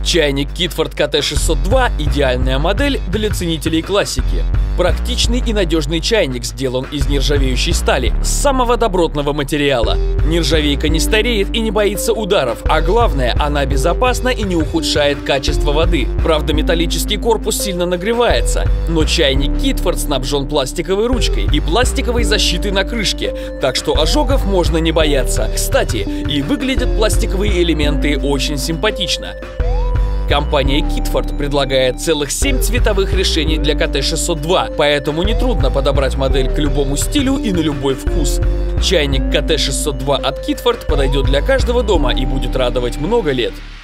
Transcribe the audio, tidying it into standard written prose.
Чайник Kidford KT602 – идеальная модель для ценителей классики. Практичный и надежный чайник сделан из нержавеющей стали, самого добротного материала. Нержавейка не стареет и не боится ударов, а главное, она безопасна и не ухудшает качество воды. Правда, металлический корпус сильно нагревается, но чайник Kidford снабжен пластиковой ручкой и пластиковой защитой на крышке, так что ожогов можно не бояться. Кстати, и выглядят пластиковые элементы очень симпатично. Компания Kidford предлагает целых 7 цветовых решений для KT602, поэтому нетрудно подобрать модель к любому стилю и на любой вкус. Чайник KT602 от Kidford подойдет для каждого дома и будет радовать много лет.